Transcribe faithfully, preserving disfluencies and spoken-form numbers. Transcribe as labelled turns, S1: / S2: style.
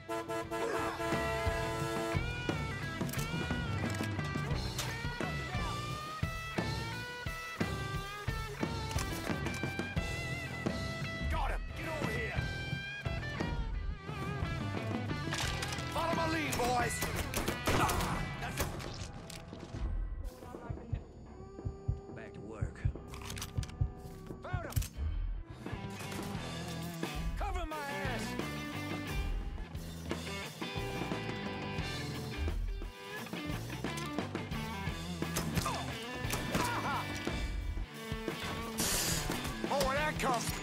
S1: Got him! Get over here! Follow my lead, boys! That's it. Back to work. Found him! Cover my ass! Oh, where'd that come from?